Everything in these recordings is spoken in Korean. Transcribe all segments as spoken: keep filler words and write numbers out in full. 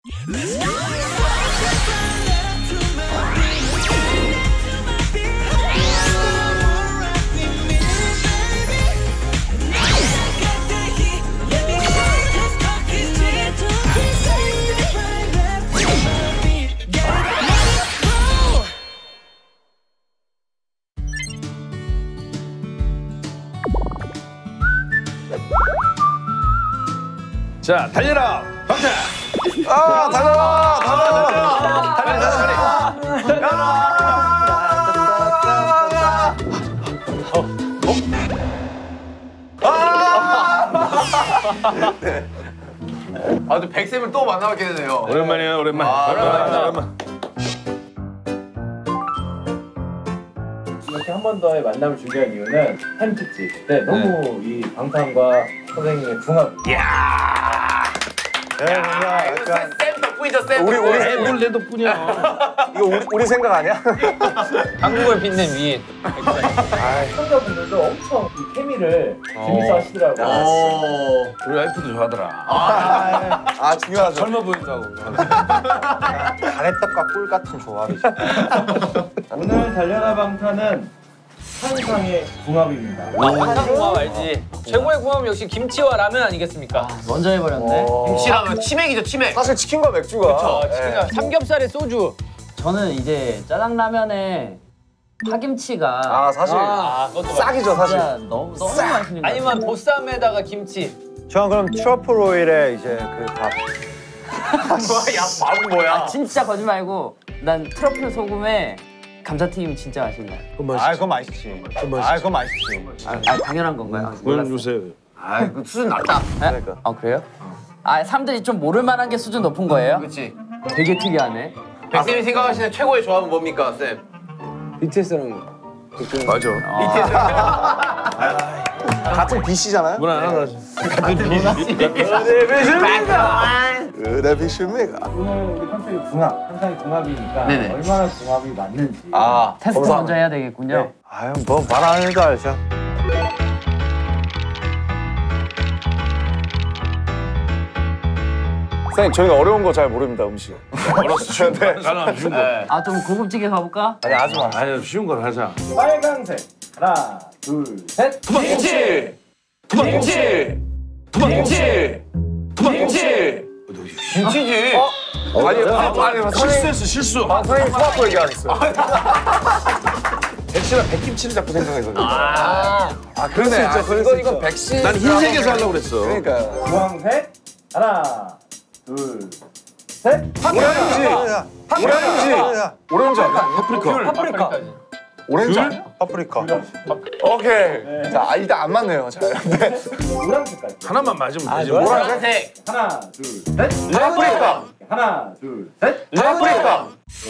자, 달려라! 방탄! 아, 달려라! 달려라! 달려라! 아, 또 백쌤을 또 만나게 되네요. 오랜만이야, 오랜만. 아, 오랜만이다, 오랜만. 이렇게 한 번 더의 만남을 준비한 이유는 햄특집 때 너무 이 방탄과 선생님의 궁합. 이야. 네, 뭔가 약간 쌤 덕분이죠, 쌤. 우리 우리 애물 내 덕분이야. 이거 우리, 우리 생각 아니야? 한국을 빛낸 위인. 시청자분들도 엄청 이 케미를 재밌어 하시더라고요. 오. 우리 와이프도 좋아하더라. 아, 아 중요하죠. 젊어 보인다고. 가래떡과 꿀 같은 조합이죠. 오늘 달려라 방탄은 한상의 궁합입니다. 한상 궁합 알지? 최고의 궁합은 역시 김치와 라면 아니겠습니까? 먼저 해버렸네. 김치라면 치맥이죠, 치맥. 사실 치킨과 맥주가. 그렇죠, 치킨과 삼겹살에 소주. 저는 이제 짜장라면에 파김치가 아 사실 아, 그것도 싹이죠 사실. 진짜 너무 너무 맛있는 거 아니면 보쌈에다가 김치. 저는 그럼 트러플 오일에 이제 그 밥. 야, 밥은 뭐야? 진짜 거짓말 말고 난 트러플 소금에 감자튀김 진짜 맛있는 거야. 그건 아 그건 맛있지. 아 그건 맛있지. 아, 아 당연한 건가요? 그건 주세요. 아, 그 수준 낮다. 그러니까. 아 그래요? 아 사람들이 좀 모를 만한 게 수준 높은 거예요? 그렇지. 되게 특이하네. 백쌤이 생각하시는 최고의 조합은 뭡니까, 쌤? 비티에스랑 맞아. 같은 비씨잖아요. 문 안 하나. 같은 의대 비씨입니까? 오늘 우리 컨셉이 궁합, 한상의 궁합이니까 네네. 얼마나 궁합이 맞는지. 아 테스트 검사. 먼저 해야 되겠군요. 네. 아유 뭐 말 안 해도 알죠. 선생님 저희는 어려운 거 잘 모릅니다 음식. 어렸을 때 가능하면 쉬운 거. 아 좀 고급지게 가볼까? 아니 아주 많아. 아니 쉬운 걸 하자. 빨강색. 하나, 둘, 셋. 김치! 김치! 김치! 김치! 김치지. 어? 아니 아니 아니 선생님 실수했어 실수. 아 선생님 토마토 얘기 안 했어요. 백씨랑 백김치를 자꾸 생각해서. 아, 아 그럴 수 있죠. 그럴 수 이건 있죠. 이건 백신. 난 흰색에서 하려고 그랬어. 그러니까. 주황색. 하나, 둘, 셋. 오렌지. 오렌지. 오렌지 아니야? 파프리카. 파프리카. 오렌지 아니야? 파프리카. 오케이. 자, 아, 일단 안 맞네요. 잘. 네. 노란색까지. 하나만 맞으면 되지. 노란색. 하나, 둘, 셋. 파프리카. 하나, 둘, 셋. 파프리카.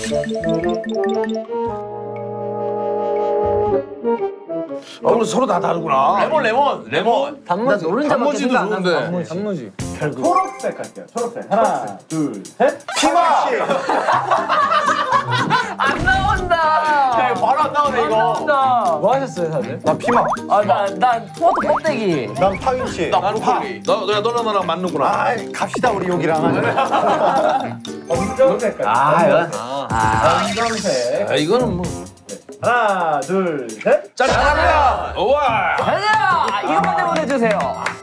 아, 오늘 서로 다 다르구나. 레몬, 레몬, 레몬. 단무지. 나 노른자밖에 단무지도 생각 안 나서 좋은데. 단무지. 단무지. 초록색 갈게요. 초록색. 하나, 둘, 셋. 피마. 안 나온다. 네, 바로 안 나오네, 이거. 나온다. 뭐 하셨어요, 다들? 나 피마. 아난난 토마토 껍데기. 난 파김치. 나 브로콜리. 너, 너, 너랑 나랑 맞는구나. 아, 갑시다 우리 여기랑 하자. 검정색 갈게요. 아 이거. 아. 검정색. 아, 이거는 뭐. 하나, 둘, 셋. 짜장면. 우와. 가자. 아, 이거만 내보내주세요.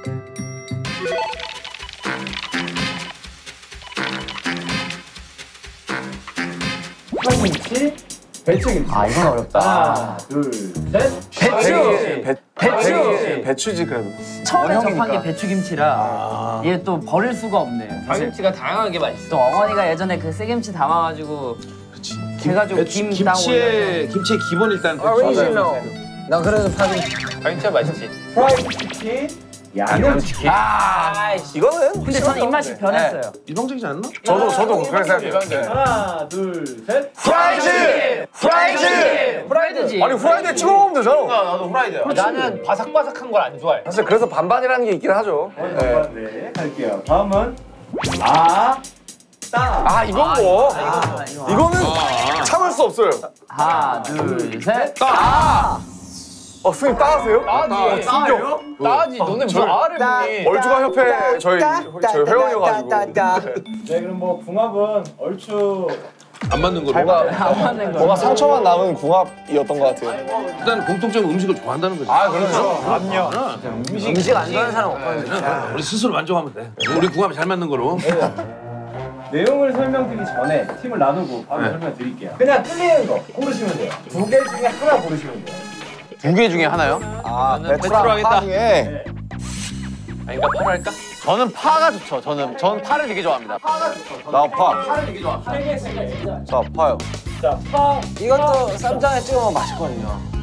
파김치, 배추김치. 아 이건 어렵다. 하나, 둘, 셋. 배추. 배, 배추. 배추지 그래도. 처음에 접한 게 원형이니까. 배추김치라 얘 또 버릴 수가 없네요. 사실 김치가 다양하게 맛있어. 또 어머니가 예전에 그 새김치 담아가지고 해가지고 김 따고 김치의 김치의 기본 일단 오리지널. 난 그래도 파김치. 김치가 맛있지. 프라이드 치킨, 양념치킨. 아, 이거는. 근데 저는 입맛이 변했어요. 일방적이지 않나? 저도 저도 그렇게 생각해요. 하나, 둘, 셋. 프라이즈. 프라이즈. 프라이드지. 아니 후라이드에 찍어 먹으면 되잖아. 나도 후라이드야. 나는 바삭바삭한 걸 안 좋아해. 사실 그래서 반반이라는 게 있긴 하죠. 네, 네, 갈게요. 다음은 아, 따. 아 이건 뭐? 아, 이거. 이거는 참을 수 없어요. 하나, 둘, 셋. 아. 어 스님 따하세요? 따지. 진짜? 따지. 너네 무슨 알을 보니? 얼주가 협회 저희 저희 회원이어가지고. 네 그럼 뭐 궁합은 얼추 안 맞는 거로. 안 맞는 거. 뭔가 상처만 남은 궁합이었던 것 같아요. 일단 공통점 음식을 좋아한다는 거지. 아 그렇죠. 그럼요. 음식 안 좋아하는 사람 없거든요. 우리 스스로 만족하면 돼. 우리 궁합이 잘 맞는 거로. 내용을 설명드리기 전에 팀을 나누고 바로 네. 설명드릴게요. 그냥 틀리는 거 고르시면 돼요. 두 개 중에 하나 고르시면 돼요. 두 개 중에 하나요? 아 배추랑 배추랑 하겠다. 파 중에 네. 아닌가 파를 할까? 저는 파가 좋죠. 저는 전 파를 되게 좋아합니다. 나 파. 파를 되게 좋아. 세 개씩. 자 파요. 자, 파. 이것도 쌈장에 찍어 먹으면 맛있거든요.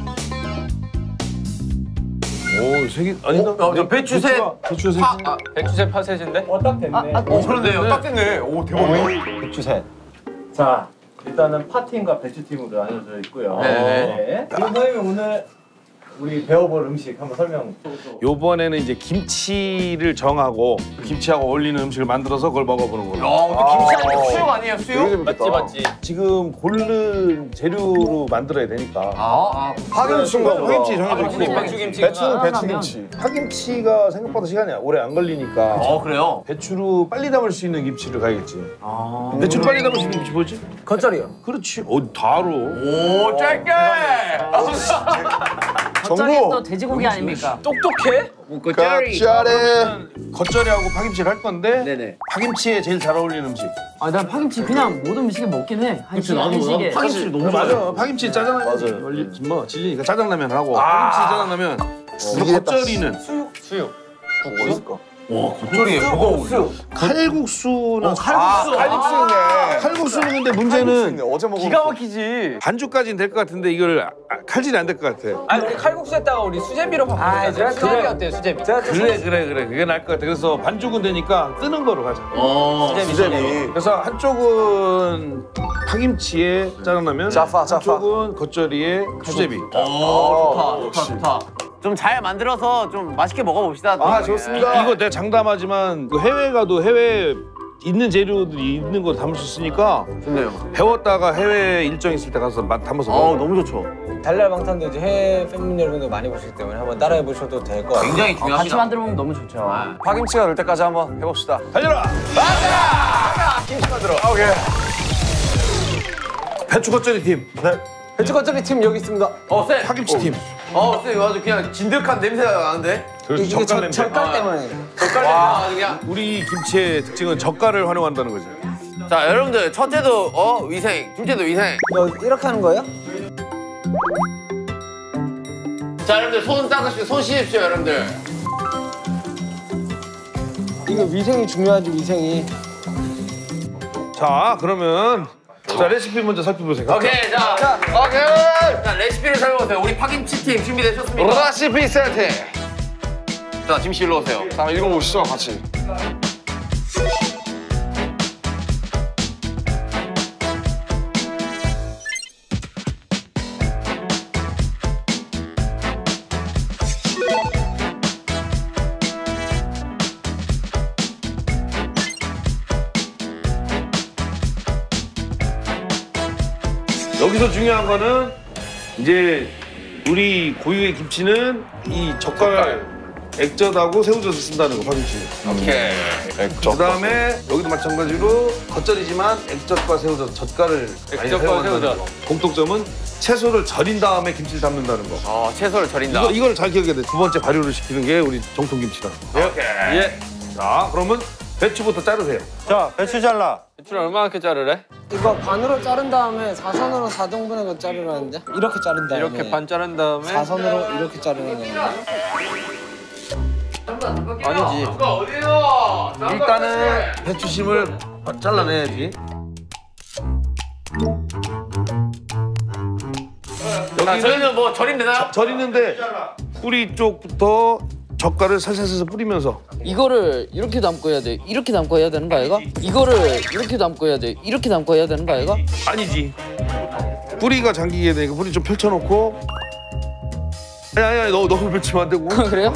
오, 세 개. 아니다. 어, 저 배추새. 배추 세 개. 파. 아, 배추새 파셋인데? 어, 딱 됐네. 오, 그런데요. 딱 됐네. 오, 대박. 배추새. 자, 일단은 파팀과 배추팀으로 나눠져 있고요. 네네. 네. 그럼 선생님 오늘 우리 배워볼 음식 한번 설명. 요번에는 이제 김치를 정하고 김치하고 어울리는 음식을 만들어서 그걸 먹어보는 걸로. 야, 근데 김치 아니면 수육 아니에요, 되게 수육? 재밌겠다. 맞지, 맞지. 지금 고른 재료로 만들어야 되니까. 아, 파김치인가 보다. 파김치 정해져 있고. 배추김치. 배추는 배추김치. 파김치가 생각보다 시간이 오래 안 걸리니까 어, 그래요? 배추로 빨리 담을 수 있는 김치를 가야겠지. 아. 배추로 빨리 담을 수 있는 김치 뭐지? 겉절이요. 그렇지. 어, 다로. 오, 짧게! 겉절이 정보. 또 돼지고기 아닙니까? 똑똑해? 겉절이. 겉절이하고 파김치를 할 건데 네네. 파김치에 제일 잘 어울리는 음식. 아, 난 파김치 그냥 모든 음식에 먹긴 해. 한식, 한식에. 파김치 너무 맞아. 파김치 짜장라면 맞아요. 원리 뭐 질리니까 짜장라면 하고 파김치 짜장라면. 그리고 겉절이는 수육. 뭐 있을까? 와 겉절이에 뭐가 어울려? 칼국수는 칼국수. 칼국수네. 칼국수는 근데 문제는 어제 먹은. 기가 막히지. 반죽까지는 될 것 같은데 이걸 아, 칼질이 안 될 것 같아. 아니, 우리 칼국수에다가 우리 수제비로 바꾸자. 수제비 어때요, 수제비? 그래 그래 그래 그게 나을 것 같아. 그래서 반죽은 되니까 뜨는 거로 가자. 어, 수제비, 수제비. 그래서 한쪽은 파김치에 짜장라면, 짜파, 짜파. 한쪽은 겉절이에 수제비. 어, 좋다, 좋다, 좋다. 좀 잘 만들어서 좀 맛있게 먹어봅시다. 아 좋습니다. 이거 내가 장담하지만 그 해외 가도 해외 있는 재료들이 있는 거 담을 수 있으니까 좋네요. 배웠다가 해외 일정 있을 때 가서 맛 담아서 먹어. 어, 너무 좋죠. 달걀 방탄도 이제 해외 팬분 여러분들 많이 보시기 때문에 한번 따라해 보셔도 될 것 같아요. 굉장히 같이 중요합니다. 만들어 먹으면 너무 좋죠. 파김치가 될 때까지 한번 해봅시다. 달려라! 김치 만들어. 아, 오케이. 배추 겉절이 팀. 네. 배추 겉절이 팀 여기 있습니다. 어, 쎄. 파김치 팀. 어, 쎄. 이거 아주 그냥 진득한 냄새가 나는데? 그래서 이게 젓갈 젓- 냄새. 젓갈 때문에. 젓갈 냄새가 그냥. 우리 김치의 특징은 젓갈을 활용한다는 거지. 자, 여러분들. 첫째도 어 위생, 둘째도 위생. 너 이렇게 하는 거예요? 자, 여러분들 손 닦으시고 손 씻으십시오, 여러분들. 이거 위생이 중요하지 위생이. 자, 그러면 자 레시피 먼저 살펴보세요. 오케이, 자, 자. 오케이. 자, 레시피를 설명하세요. 우리 파김치 팀 준비되셨습니까? 레시피 세트. 자, 짐 씨 일로 오세요. 자, 한번 읽어보시죠, 같이. 여기서 중요한 거는 이제 우리 고유의 김치는 이 젓갈 액젓하고 새우젓을 쓴다는 거, 파김치. 오케이. 그 다음에 여기도 마찬가지로 겉절이지만 액젓과 새우젓, 젓갈을 많이 액젓과 사용한다는 새우젓. 거. 공통점은 채소를 절인 다음에 김치를 담는다는 거. 어, 채소를 절인다. 이거, 이걸 잘 기억해야 돼. 두 번째 발효를 시키는 게 우리 정통 김치라는 거. 오케이. 예. 자, 그러면 배추부터 자르세요. 자 배추 잘라. 배추를 얼마나 자르래? 이거 반으로 자른 다음에 사선으로 사 등분의 거 자르라는데 이렇게 자른 다음에 이렇게 반 자른 다음에 사선으로 이렇게 자르는 거예요. 아니지. 일단은 배추심을 잘라내야지. 자, 저희는 뭐 절임 되나요? 절이는데 뿌리 쪽부터 젓갈을 살살살살 뿌리면서 이거를 이렇게 담고 해야 돼. 이렇게 담고 해야 되는 거 아이가? 이거를 이렇게 담고 해야 돼. 이렇게 담고 해야 되는 거 아이가? 아니지. 뿌리가 잠기게 되니까 뿌리 좀 펼쳐놓고 아니 아니 아니 너, 너무 펼치면 안 되고 그래요?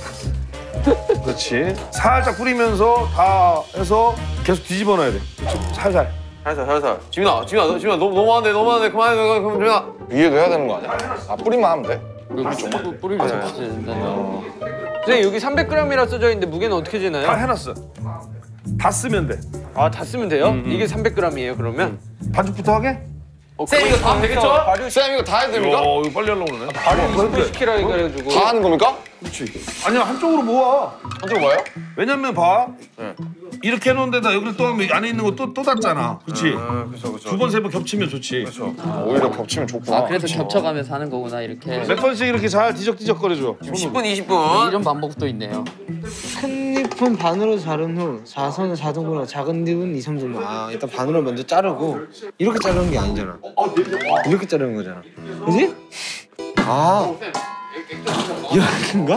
그렇지. 살짝 뿌리면서 다 해서 계속 뒤집어 놔야 돼. 살살. 살살, 살살. 지민아, 지민아, 너, 지민아, 너무 너무한데, 너무한데, 그만해, 그만, 지민아. 위에도 해야 되는 거 아니야? 아, 뿌리만 하면 돼? 뿌리 뿌리를 잡아야 된다요. 선생님 여기 삼백 그램이라 써져 있는데 무게는 어떻게 재나요? 다 해놨어. 다 쓰면 돼. 아 다 쓰면 돼요? 음, 음. 이게 삼백 그램이에요 그러면? 반죽부터 하게? 어, 쌤 이거 다 되겠죠? 발효 쌤 이거 다 해야 됩니까? 어, 이거 빨리 하려고 그러네. 발효 이십 분 시키라 해가지고. 다 하는 겁니까? 그렇지. 아니야, 한쪽으로 모아. 한쪽 뭐예요? 왜냐면 봐. 이렇게 해놓은 데다 여기를 또 하면 안에 있는 거 또 또 닿잖아. 그렇지? 그렇죠, 그렇죠. 두 번, 세 번 겹치면 좋지. 오히려 겹치면 좋구나. 아, 그래서 겹쳐가면서 하는 거구나 이렇게. 몇 번씩 이렇게 잘 뒤적뒤적거려줘. 십 분 이십 분. 이런 방법도 있네요. 큰 잎은 반으로 자른 후 사선을 사 등분하고 작은 잎은 이, 삼 등분. 아 일단 반으로 먼저 자르고 이렇게 자르는 게 아니잖아. 이렇게 자르는 거잖아. 그지? 아 이렇게인가?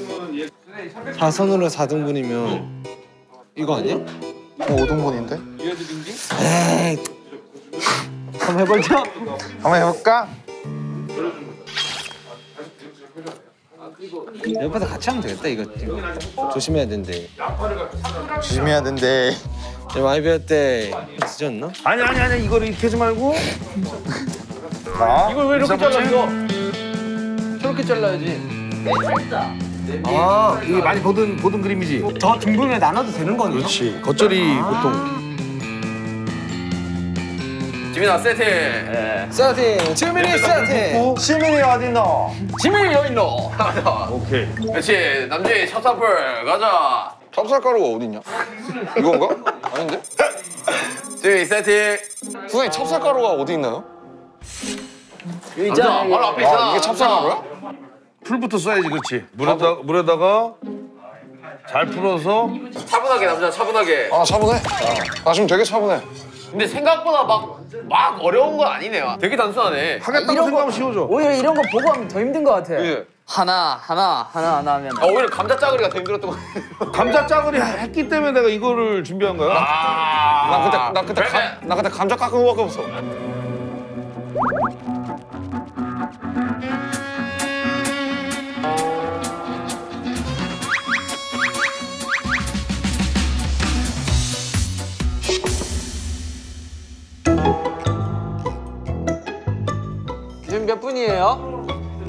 사선으로 사 등분이면 이거 아니야? 어, 오 등분인데? 에이 한번 해볼까? 한번 해볼까? 옆에서 같이 하면 되겠다 이거, 이거. 조심해야 된대. 조심해야 된대. 많이 배웠대. 늦었나? 아니 아니 아니 이거를 이렇게 하지 말고. 이걸 왜 이렇게 잘라 이거? 저렇게 잘라야지. 아 이게 많이 보던 보던 그림이지. 더 등분에 나눠도 되는 거네요? 그렇지. 겉절이 보통. 지민아 세팅. 세팅! 지민이 세팅! 시민이 어딨노? 지민이 여기 있노? 오케이. 그렇지. 남준이 첫 사풀 가자. 찹쌀가루가 어딨냐? 이건가? 아닌데? 지민이 세팅. 선생님 찹쌀가루가 어디 있나요? 남준아 바로 앞에 있잖아. 아 이게 찹쌀가루야? 풀부터 써야지, 그렇지. 물에다 물에다가 잘 풀어서. 차분하게 남준아 차분하게. 아 차분해? 아 지금 되게 차분해. 근데 생각보다 막, 막 어려운 건 아니네요. 되게 단순하네. 하겠다고 생각하면 쉬워져. 오히려 이런 거 보고 하면 더 힘든 거 같아. 예. 하나 하나 하나 하나 하면. 아, 오히려 감자 짜글이가 더 힘들었던 것 같아요. 감자 짜글이 했기 때문에 내가 이거를 준비한 거야. 아, 나 그때 나 그때 그러면 가, 나 그때 감자 깎은 거밖에 없어. 지금 몇 분이에요?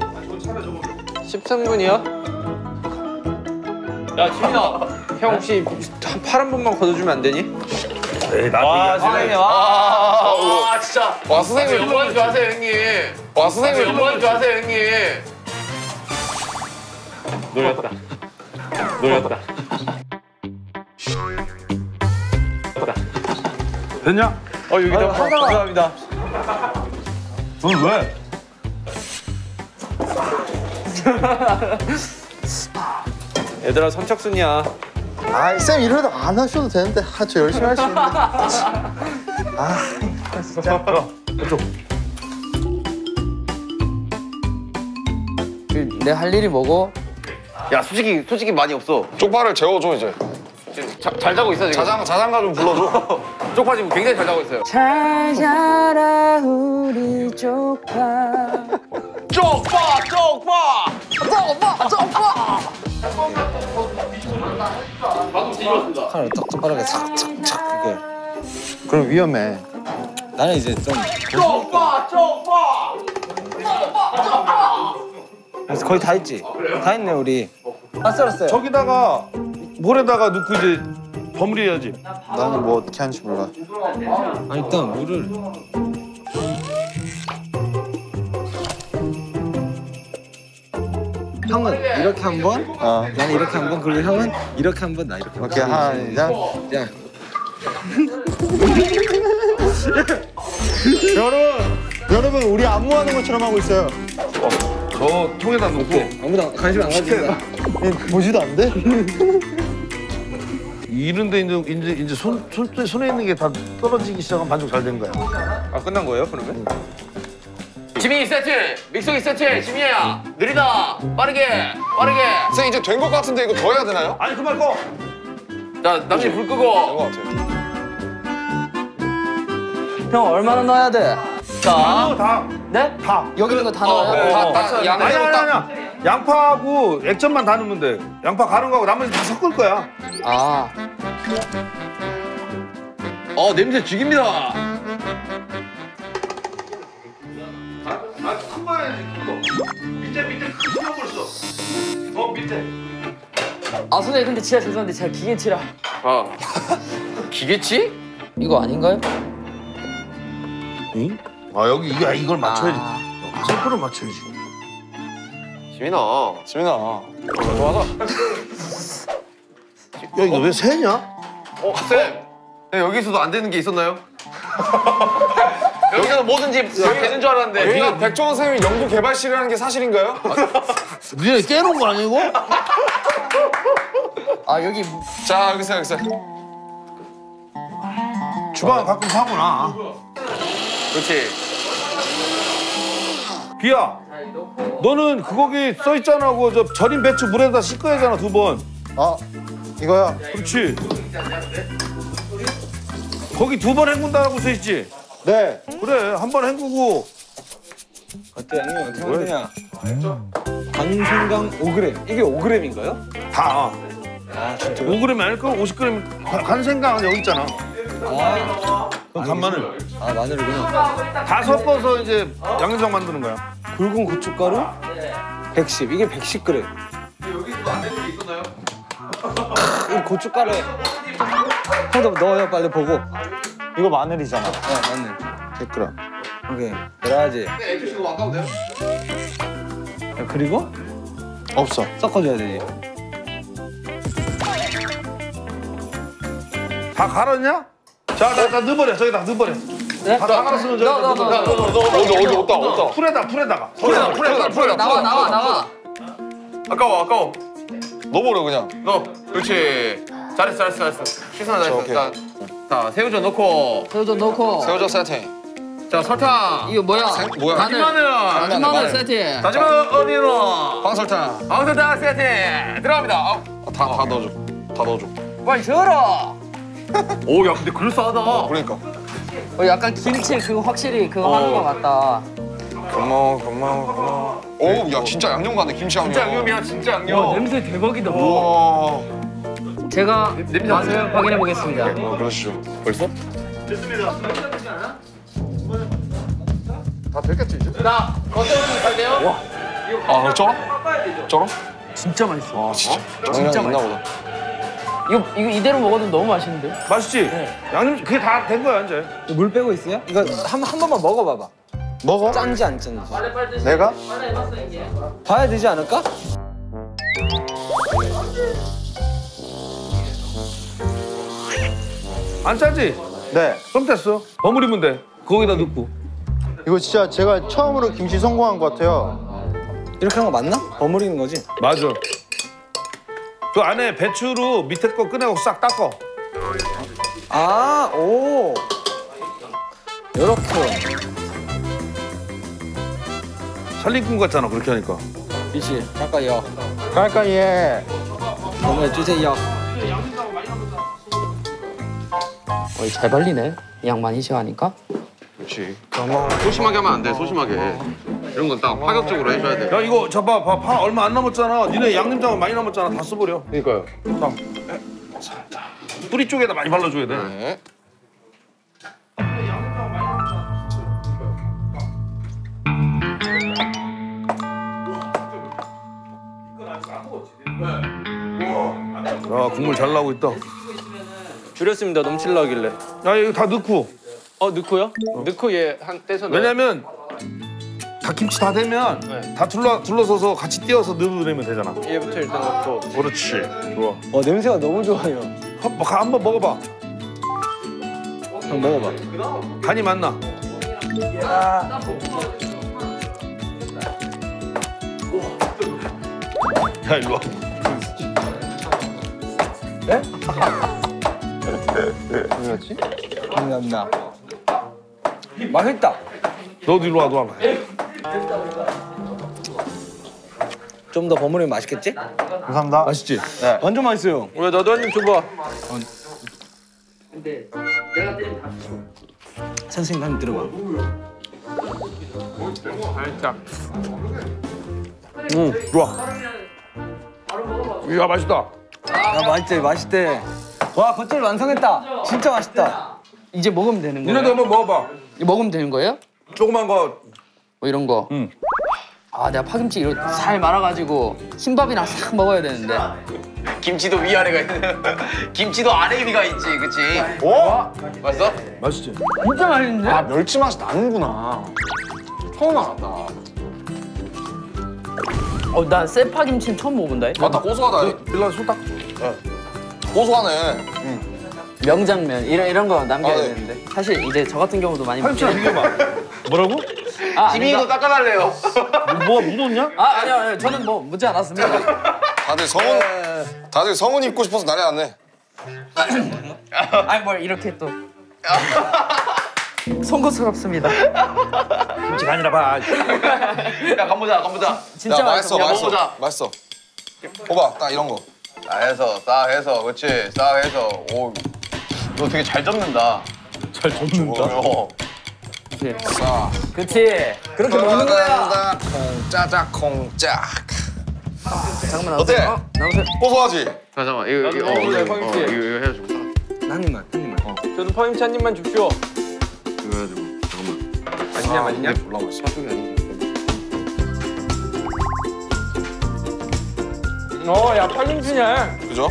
십삼 분이요? 야 지민아. 형 혹시 한 파란 분만 걷어주면 안 되니? 에이, 나한테 선생님 와, 와 진짜. 와 선생님 영광 좋아하세요 형님. 와 선생님 영광 좋아하세요 형님. 놀렸다. 놀렸다. 됐냐? 어 여기다 감사합니다. 넌 왜? 얘들아 선착순이야. 아쌤 이러다 안 하셔도 되는데 아, 저 열심히 할 수 있는데. 내 할 일이 뭐고? 야 솔직히 솔직히 많이 없어. 쪽파를 재워줘 이제. 지금 자, 잘 자고 있어 지금. 자장 자장가 좀 불러줘. 쪽파 지금 굉장히 잘 자고 있어요. 잘 자라 우리 쪽파. 쪽파 쪽파. 쪽파 쪽파. 칼을 똑똑하게 착착착 이게. 그럼 위험해. 나는 이제 좀 쪽파 쪽파. 그래서 거의 다 했지. 다 했네 우리. 다 썰었어요. 저기다가 물에다가 넣고 이제 버무려야지. 나는 뭐 어떻게 하는지 몰라. 아 일단 물을. 형은 이렇게 한 번, 어. 나는 이렇게 한 번, 그리고 형은 이렇게 한 번, 나 이렇게. 이렇게 한 장. 야, 여러분 여러분 우리 안무하는 것처럼 하고 있어요. 저 통에다 넣고. 아무도 관심 안 가진다. 보지도 안 돼? 이런데 이제 이제 이제 손, 손 손에 있는 게 다 떨어지기 시작하면 반죽 잘 된 거야. 아 끝난 거예요 그러면? 지민이 세트. 믹서기 세트. 지민이야. 느리다. 빠르게. 빠르게. 쌤 이제 된 것 같은데 이거 더 해야 되나요? 아니 그만 꺼. 자 남준이 불 끄고. 된 것 같아요. 형 얼마나 넣어야 돼? 다 다. 네? 다. 여기 있는 거 다 어, 넣어요? 네. 다, 어, 다 맞춰야 양 아니 아니 딱. 아니. 양파하고 액젓만 다 넣으면 돼. 양파 가른 거하고 나머지 다 섞을 거야. 아 어 냄새 죽입니다. 아큰 거야지 큰 거. 밑에 밑에 큰 아 선생님 근데 진짜 죄송한데 제가 기계치라. 아 기계치? 이거 아닌가요? 응? 아 여기 이거 이걸 맞춰야지. 아. 세포를 맞춰야지. 지민아. 지민아. 야 이거 왜 새냐? 어 쌤. 네, 여기서도 안 되는 게 있었나요? 여기서 뭐든지 되는 줄 알았는데. 여기가 백종원 선생님이 연구 개발실이라는 게 사실인가요? 니네 깨놓은 거 아니고? 아 여기 자 여기서 여기서. 주방 가끔 사구나. 그렇지. 비야, 너는 그거기 써 있잖아. 그저 절인 배추 물에다 씻어야 하잖아 두 번. 아 이거야. 그렇지. 거기 두 번 헹군다라고 써 있지. 네. 그래 한 번 헹구고. 어때 양념 어떻게 만드냐? 간생강 오 그램. 이게 오 그램인가요? 다. 아 진짜요? 오 그램이 아닐까? 오십 그램. 간- 간생강은 여기 있잖아. 아, 그럼 간마늘. 아 마늘이구나. 다 섞어서 이제 양념장 만드는 거야. 굵은 고춧가루 백십. 이게 백십 그램. 여기서도 안 되는 게 있었나요? 이 고춧가루에 형도 넣어요 빨리 보고. 이거 마늘이잖아. 어 맞네. 백 그램. 오케이 들어야지. 근데 애초에 이거 아까운데요? 야, 그리고 없어. 섞어줘야 되지. 다 갈았냐? 자, 자, 자 넣어버려. 저기다 넣어버려. 네? 다, 다 갈았으면 저기다 너, 너, 넣어버려. 너, 너, 너. 어디 어디 없다 없다. 풀에다 풀에다가. 풀에다 풀에다 풀에다. 나와 나와 나와. 아까워 아까워. 넣어버려 그냥. 너 그렇지. 잘했어 잘했어 잘했어. 시선아 잘했어. 오케이. 자, 자 새우젓 넣고. 새우젓 넣고. 새우젓 세팅. 자 설탕. 이거 뭐야? 뭐야? 마늘. 마늘. 다진 마늘. 마늘 세트. 다진 어니언. 황설탕. 방설탕 세트 들어갑니다. 아, 다 다 넣어줘. 다 넣어줘. 빨리 저어라. 오, 야, 근데 그럴싸하다. 그러니까. 어, 약간 김치 그거 확실히 그거 하는 거 같다. 고마워 고마워 고마워. 오우 야 진짜 양념 같네 김치 양념. 진짜 양념이야, 진짜 양념. 냄새 대박이다. 우와. 제가 냄새 맛을 확인해 보겠습니다. 어 그러시죠. 벌써? 다 됐겠지 이제. 자, 겉절이 갈게요. 아 쩔어? 쩔어? 진짜 맛있어. 아 진짜. 진짜 장난 있나 보다. 이거 이거 이대로 먹어도 너무 맛있는데? 맛있지? 양념 그게 다 된 거야 이제. 물 빼고 있어요? 이거 한, 한 번만 먹어봐봐. 먹어? 짠지 안 짠지. 내가? 봐야 되지 않을까? 안 짜지? 네, 그럼 됐어. 버무리면 돼. 거기다 넣고. 이거 진짜 제가 처음으로 김치 성공한 것 같아요. 이렇게 한 거 맞나? 버무리는 거지? 맞아. 그 안에 배추로 밑에 거 꺼내고 싹 닦어. 아, 오. 요렇게. 살림꾼 같잖아 그렇게 하니까. 이시, 갈까요? 깔깔예. 버무려 주세요. 어이 잘 발리네. 양 많이 시하니까. 그렇지. 소심하게 하면 안 돼, 소심하게. 이런 건 딱 파격적으로 해줘야 돼. 야 이거 저봐 봐, 파 얼마 안 남았잖아. 니네 양념장 많이 남았잖아. 다 써버려. 그러니까요. 뿌리 쪽에다 많이 발라줘야 돼. 네. 야 국물 잘 나오고 있다. 줄였습니다. 넘칠라길래. 야 이거 다 넣고. 어 넣고요? 넣고 얘 한 떼서 넣어요. 왜냐면 다 김치 다 되면 다 둘러 둘러서서 같이 띄어서 넣으면 되잖아. 얘부터 일단 넣고. 그렇지. 좋아. 어, 냄새가 너무 좋아요. 한, 한번 먹어봐. 한번 먹어봐. 간이 맞나? 야 일로 와. 뭐였지? 기억이 안 나. 맛있다. 너도 일로 와, 너 와봐. 좀 더 버무리면 맛있겠지? 감사합니다. 맛있지? 완전 맛있어요. 왜 나도 한 입 줘봐. 선생님 한번 들어봐. 살짝. 응, 좋아. 이야 맛있다. 야, 맛있대, 맛있대. 와, 겉절 완성했다. 진짜 맛있다. 이제 먹으면 되는 거예요? 니네도 한번 먹어봐. 이거 먹으면 되는 거예요? 조그만 거. 뭐 이런 거. 응. 아 내가 파김치 이렇게 살 말아가지고 흰밥이랑 싹 먹어야 되는데. 김치도 위아래가 있는. 김치도 아래 위가 있지, 그치? 오? 맛있어? 맛있지? 진짜 맛있는데? 아 멸치 맛이 나는구나. 처음 알았다. 어, 나 쇠파김치는 처음 먹어본다. 맞다, 고소하다. 빌라 소딱. 고소하네. 명장면 이런 이런 거 남겨야 아, 네. 되는데. 사실 이제 저 같은 경우도 많이 팔자 묻혀요. 비교봐. 뭐라고? 아, 지민이 거 아닌가? 닦아달래요. 뭐 묻었냐? 아 아니요 아니요 저는 뭐 묻지 않았습니다. 다들 성운, 다들 성운 입고 싶어서 난리 났네. 아니 뭘 이렇게 또 송구스럽습니다. 김치가 아니라 봐. 야, 간보자, 간보자. 진짜 야, 맛있어, 맛있어. 맛있어. 먹어보자. 맛있어. 봐봐, 딱 이런 거. 딱 해서, 딱 해서, 그렇지. 딱 해서. 오, 너 되게 잘 접는다. 잘 줬는다. 어. 싸. 그렇지. 그렇게 먹는 거야. 콩짜작, 콩짝. 잠깐만 어때? 나오세요. 어? 나오세요. 고소하지? 잠깐만 이거 이거 어, 이거 파김치. 이거 이거 해가지고. 한 입만, 한 입만. 어. 저도 파김치 한 입만 줍쇼. 이거 해가지고. 잠깐만. 맛있냐 맛있냐? 졸라 맛있어. 사쪽이 아니지. 어, 야 파김치냐? 그죠?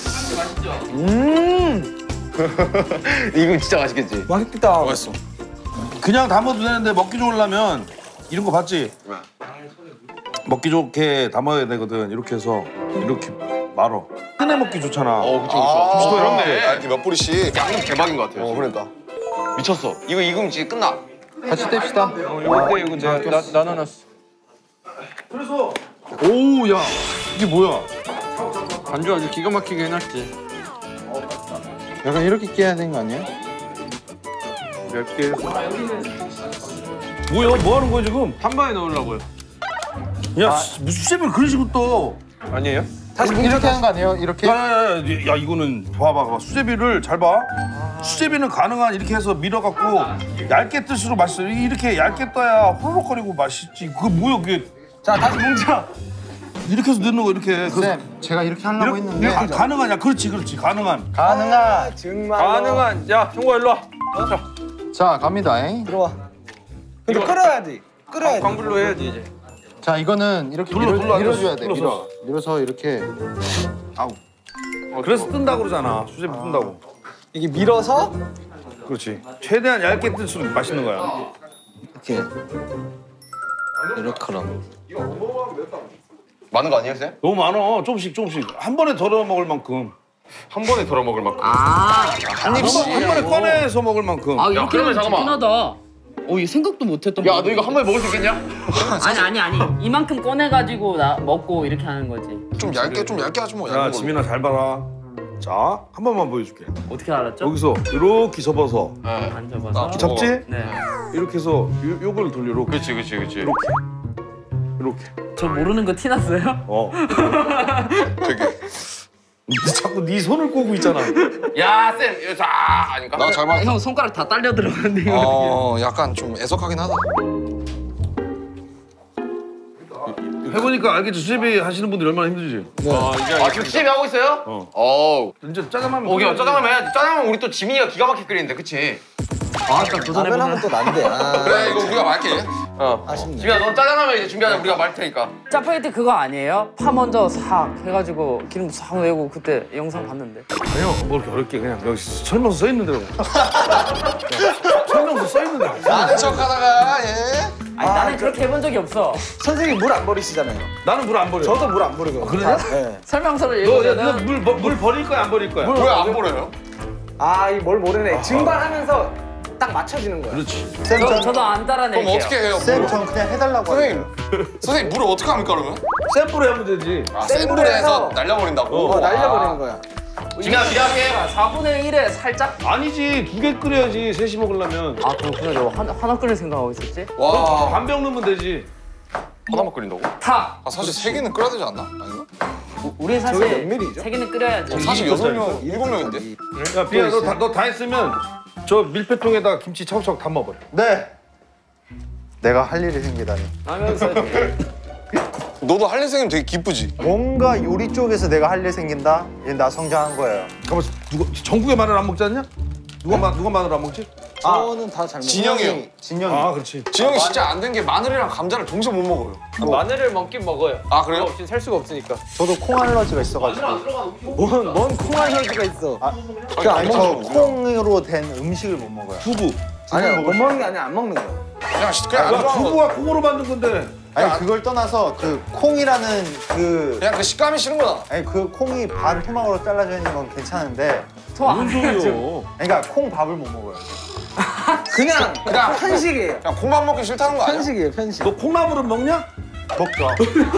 이거 진짜 맛있겠지. 맛있겠다. 맛있어. 그냥 담아도 되는데 먹기 좋으려면 이런 거 봤지? 왜? 먹기 좋게 담아야 되거든. 이렇게 해서 이렇게 말어. 꺼내 먹기 좋잖아. 어, 그쵸, 그쵸. 아, 김치도 그렇네. 이렇네. 아, 이렇게 몇 뿌리씩. 양념 대박인 것 같아요. 어 그러니까. 미쳤어. 이거 익으면 진짜 끝나. 같이 뗍시다. 어, 이거 때 이거 내가 나, 나눠놨어. 그래서 오우 야 이게 뭐야? 반주 아주 기가 막히게 해놨지. 약간 이렇게 깨야 되는 거 아니야? 몇 개. 뭐야? 뭐 하는 거야 지금? 한 방에 넣으려고요. 야 씨, 무슨 수제비를 그런 식으로 떠? 아니에요? 다시 이렇게 하는 거 아니에요? 이렇게? 야야야 야, 야 이거는 봐봐 봐봐 수제비를 잘 봐. 수제비는 가능한 이렇게 해서 밀어갖고 얇게 뜻으로 맛있어. 이렇게 얇게 떠야 호로록거리고 맛있지. 그게 뭐야 그게? 자, 다시 뭉쳐. 이렇게 해서 넣는 거 이렇게. 그- 쌤, 제가 이렇게 하려고 이렇게- 했는데 가, 가능하냐? 그렇지 그렇지 가능한. 가능한. 정말. 가능한. 야 형과 일로 와. 자, 자, 갑니다. 잉. 들어와. 근데 끓어야 돼. 끓어야 돼. 광불로 해야지 이제. 자, 이거는 이렇게 눌러, 밀어, 눌러, 밀어줘야 돼. 눌러서. 밀어. 밀어서 이렇게. 그래서 뜬다 그러잖아. 수제비 뜬다고. 이게 밀어서 그렇지. 최대한 얇게 뜰수록 맛있는 거야. 이렇게. 이렇게랑. 많은 거 아니에요, 쌤? 너무 많어. 조금씩 조금씩. 한 번에 덜어 먹을 만큼. 한 번에 덜어 먹을 만큼. 아, 한 입씩. 한 번에 꺼내서 먹을 만큼. 아 이렇게 그러면 하면 잠깐만. 좋긴하다. 어, 이 생각도 못했던. 야, 너 이거 한 번에 먹을 수 있겠냐? 아니 아니 아니. 이만큼 꺼내가지고 나 먹고 이렇게 하는 거지. 좀 얇게, 좀 얇게 하지 뭐. 야 얇은 걸로. 지민아 잘 봐라. 자, 한 번만 보여줄게. 어떻게 알았죠? 여기서 이렇게 접어서 네. 안 접어서. 나- 접지? 네. 이렇게 해서 요, 요걸 돌려 이렇게 그렇지, 그렇지, 그렇지. 이렇게 이렇게. 저 모르는 거 티 났어요? 어. 되게. 니 자꾸 네 손을 꼬고 있잖아. 야, 쌤, 이거 자 아닌가? 나 잘 아, 형 손가락 다 딸려 들어가는데 이거. 어, 약간 좀 애석하긴 하다. 해보니까 알겠지. 수제비 하시는 분들이 얼마나 힘들지. 아, 지금 수제비 하고 있어요? 어. 어우. 이제 짜장면. 오케이, 짜장면 해야지. 짜장면 우리 또 지민이가 기가 막히게 끓이는데, 그치? 아, 딱 도전해보면. 라면 하면 또 난데. 아. 그래, 이거 우리가 말게. 어. 아쉽네. 지민아, 넌 짜장면 이제 준비하자. 우리가 말 테니까. 짜파게티 그거 아니에요? 파 먼저 싹 해가지고 기름 싹 내고 그때 영상 봤는데. 아니요, 뭐 이렇게 어렵게 그냥 여기 설명서 써 있는 대로. 설명서 써 있는 대로. 아는 척 하다가, 예. 아니 나는 그렇게 해본 적이 없어. 선생님 물 안 버리시잖아요. 나는 물 안 버려. 저도 물 안 버리거든요. 그래요? 네. 설명서를 너, 야, 읽으면은 너 물, 뭐, 물 버릴 거야 안 버릴 거야? 왜 안 버려요? 아, 이 뭘 모르네. 증발하면서 딱 맞춰지는 거야. 그렇지. 쌤, 저, 전, 저도 안 따라낼게요. 그럼 어떻게 해요? 쌤, 물을? 전 그냥 해달라고 선생님, 하세요. 선생님 물을 어떻게 합니까, 그러면? 샘플에 하면 되지. 아, 센 센 불에 불에 해서 해서 날려버린다고? 어, 날려버리는 거야. 지민아, 미안해. 사분의 일에 살짝. 아니지, 두 개 끓여야지 셋이 먹으려면. 아 그렇구나. 저 하나, 하나 끓일 생각하고 있었지. 와, 반병 넣으면 되지. 하나만 끓인다고? 타. 아, 사실 세 개는 끓여야 되지 않나? 아닌가? 우리 저게 사실 몇 밀리죠? 세 개는 끓여야지. 어, 사실 여섯 명, 일곱 명인데? 야, 비야, 너 다 너 다 했으면 저 밀폐통에다가 김치 차곡차곡 담아버려. 네. 내가 할 일이 생기다니. 하면서 너도 할 일 생기면 되게 기쁘지? 뭔가 요리 쪽에서 내가 할 일 생긴다? 얘 나 성장한 거예요. 가만 누가 전국에 마늘 안 먹지 않냐? 누가 마 누가 마늘 안 먹지? 저는 다 잘 먹어요. 진영이 형. 진영이. 아 그렇지. 진영이 진짜 안 된 게 마늘이랑 감자를 동시에 못 먹어요. 마늘을 먹긴 먹어요. 아 그래요? 없이 살 수가 없으니까. 저도 콩 알러지가 있어가지고. 뭔뭔콩 알러지가 있어. 그 아니 저 콩으로 된 음식을 못 먹어요. 두부. 아니야 못 먹는 게 아니라 안 먹는 거야. 그냥 시- 그냥 안 야, 좋아하는 거. 두부가 콩으로 만든 건데. 아니 그걸 떠나서 그 콩이라는 그 그냥 그 식감이 싫은 거잖아. 아니 그 콩이 반 토막으로 잘라져 있는 건 괜찮은데 무슨 소리요? 그러니까 콩 밥을 못 먹어요. 그냥 그냥 편식이에요. 그냥 콩밥 먹기 싫다는 거 아니야? 편식이에요 편식. 너 콩나물은 먹냐? 먹죠.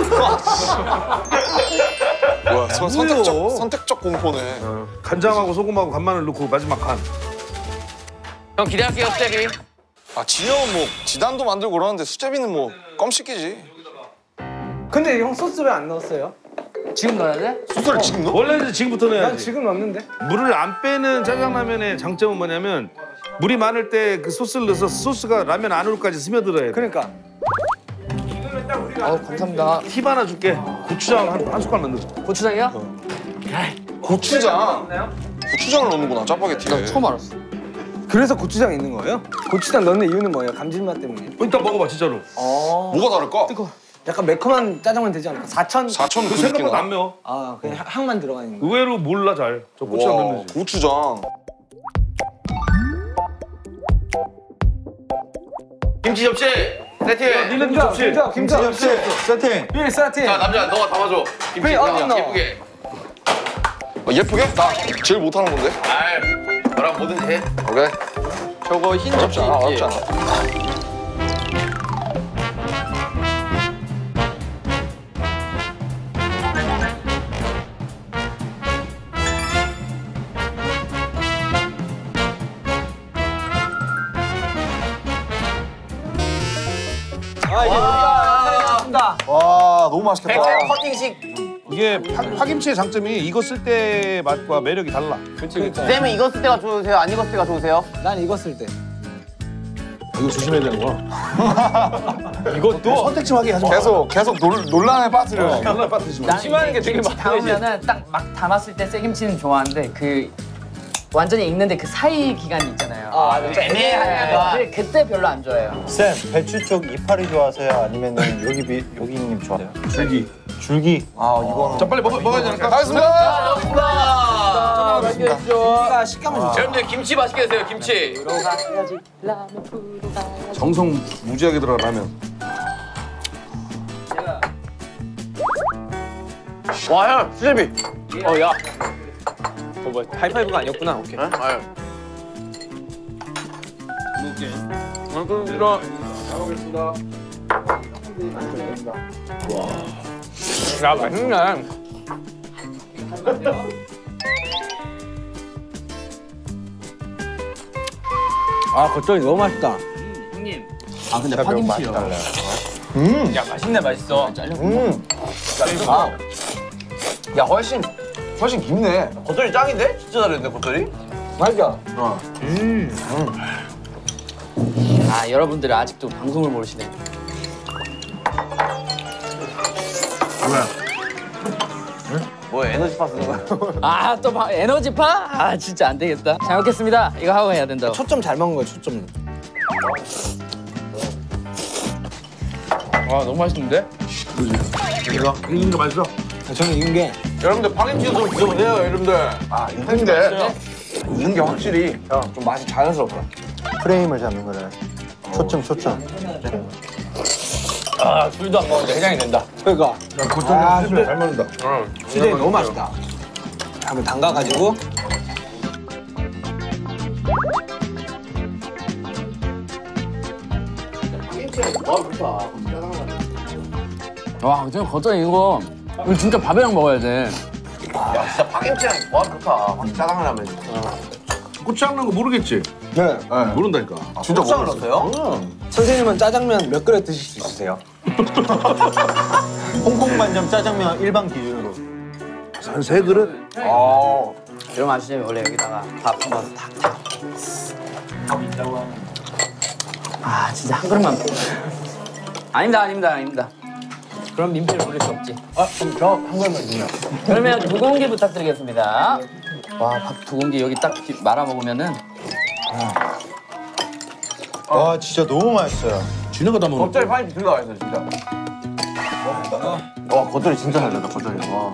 뭐야 선, 선택적 선택적 공포네. 간장하고 소금하고 간마늘 넣고 마지막 간. 형 기대할게요 스텝이. 아 진영은 뭐 지단도 만들고 그러는데 수제비는 뭐 껌 씻기지. 근데 형 소스 왜 안 넣었어요? 지금 넣어야 돼? 소스를 지금 넣어? 원래는 지금부터 난 넣어야지. 지금 넣었는데. 물을 안 빼는 짜장라면의 장점은 뭐냐면 물이 많을 때 그 소스를 넣어서 소스가 라면 안으로까지 스며들어야 돼. 그러니까. 어 감사합니다. 팁 하나 줄게. 고추장 한, 한 숟갈만 넣어. 고추장이요? 고추장. 고추장을 넣는구나 짜파게티에. 처음 알았어. 그래서 고추장 있는 거예요? 고추장 넣는 이유는 뭐예요? 감칠맛 때문에. 어, 이따 먹어봐 진짜로. 어. 뭐가 다를까? 약간 매콤한 짜장면 되지 않을까? 사천. 사천 그 그 생각보다 느낌나. 안 매워. 아 그냥 향만 들어가 있는 거. 의외로 몰라 잘. 저 고추장 와, 넣는지. 고추장. 김치 접시 세팅. 니는 김자, 접시. 김자, 김치 김자. 접시 세팅. 예, 세팅. 자 남자 너가 담아줘. 김치 그래, 어디 그냥 넣어? 예쁘게. 어, 예쁘게? 나 제일 못하는 건데. 아이 너랑 뭐든 해. 오케이. 저거 흰 접시 어렵지 않아. 어렵지 있지? 않아. 아 이제 우리가 했습니다. 와 너무 맛있겠다. 커팅식. 이게 파, 파김치의 장점이 익었을 때 맛과 매력이 달라. 그렇지 그렇지. 쌤은 익었을 때가 좋으세요? 안 익었을 때가 좋으세요? 난 익었을 때. 이거 조심해야 되는 거야. 이것도 선택지 하게 하지 마. 계속 계속 놀, 논란에 빠뜨려. 놀라 빠뜨리지 마. 심한 게 되게 많아. 담으면은 딱 막 담았을 때 새김치는 좋아하는데 그 완전히 익는데 그 사이 기간이 있잖아요. 아, 좀 애매하니까 그- 그때 별로 안 좋아해요. 쌤 배추 쪽 이파리 좋아하세요? 아니면은 여기 비, 여기님 좋아해요? 줄기. 줄기. 아 이거는. 자 빨리 먹어 먹어야 되니까. 알겠습니다. 아, 맛있겠죠. 우리가 식감을 좋아. 여러분들 김치 맛있게 드세요 김치. 정성 무지하게 들어가 라면. 와 형 수제비. 어 야. 어, 뭐 하이파이브가 아니었구나. 오케이. 아유. 이런. 야 맛있네. 아 겉절이 너무 맛있다. 형님. 아 근데 파김치요. 야 맛있네 맛있어. 음. 아. 야 훨씬 훨씬 깊네. 겉절이 짱인데? 진짜 잘했네 겉절이. 맛있죠? 아 여러분들 아직도 방송을 모르시네. 뭐야 에너지파 쓰는 거야? 아또 에너지파? 아 진짜 안 되겠다. 잘 먹겠습니다. 이거 하고 해야 된다고. 초점 잘 먹은 거야 초점. 와 너무 맛있는데? 이거 익는 거 맛있어. 저는 익은 게 여러분들 파김치도 좀 드셔보세요 여러분들. 아 있는데 있는 게 확실히 좀 맛이 자연스럽다. 프레임을 잡는 거잖아요. 초점 초점. 아 술도 안 먹었는데 해장이 된다. 그러니까 고추장 수제비 잘 먹는다. 수제비 너무 맛있다. 한번 담가가지고 와 진짜 겉절이 이거 이거 진짜 밥이랑 먹어야 돼. 야 진짜 파김치랑 와 좋다. 짜장면 하면. 고추장 넣은 거 모르겠지? 네. 모른다니까. 진짜 고추장을 모르겠어요. 넣었어요? 선생님은 짜장면 몇 그릇 드실 수 있으세요? 홍콩 반점 짜장면 일반 기준으로. 한 세 그릇? 아. 이러면 아시죠? 원래 여기다가 밥 한번 탁탁. 아 진짜 한 그릇만. 아닙니다 아닙니다 아닙니다. 그럼 민폐를 부릴 수 없지. 아 그럼 저 한 그릇만 주세요. 그러면 두 공기 부탁드리겠습니다. 와 밥 두 공기 여기 딱 말아 먹으면은 와 진짜 너무 맛있어요. 진해가 다 먹는 겉절이 파인애플 진짜 맛있어요 진짜. 와 겉절이 진짜 잘 된다 겉절이. 와.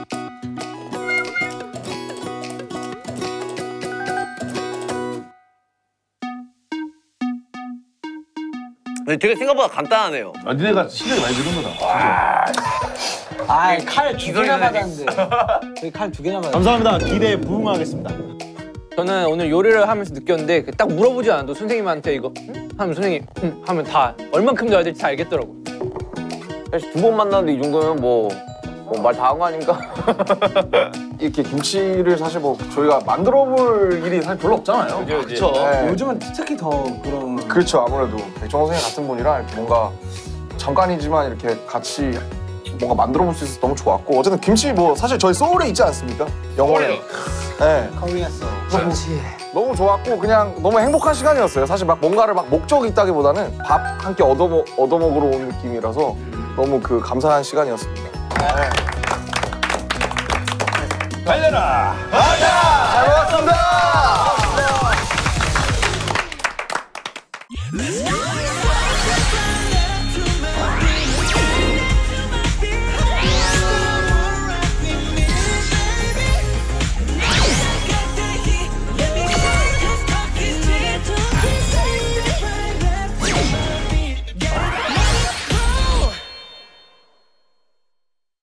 근데 되게 생각보다 간단하네요. 아, 니네가 실력이 많이 늘은 거다. 아칼 두 개나 받았는데. 저희 칼 두 개나 받았는데. 감사합니다. 기대에 부응하겠습니다. 저는 오늘 요리를 하면서 느꼈는데 딱 물어보지 않아도 선생님한테 이거 응? 하면 선생님 응? 하면 다 얼만큼 넣어야 될지 다 알겠더라고. 사실 두 번 만났는데 이 정도면 뭐 말 다 한 거 아닙니까? 이렇게 김치를 사실 뭐 저희가 만들어볼 일이 사실 별로 없잖아요. 그렇죠. 네. 요즘은 특히 더 그런. 그렇죠. 아무래도 백종원 선생님 같은 분이랑 이렇게 뭔가 잠깐이지만 이렇게 같이 뭔가 만들어볼 수 있어서 너무 좋았고 어쨌든 김치 뭐 사실 저희 소울에 있지 않습니까? 영어에. 네. 커리했어. 그렇지. 너무 좋았고 그냥 너무 행복한 시간이었어요. 사실 막 뭔가를 막 목적이 있다기보다는 밥 한 끼 얻어먹 얻어먹으러 온 느낌이라서 너무 그 감사한 시간이었습니다. 네. 달려라! 잘 먹었습니다. Let's go.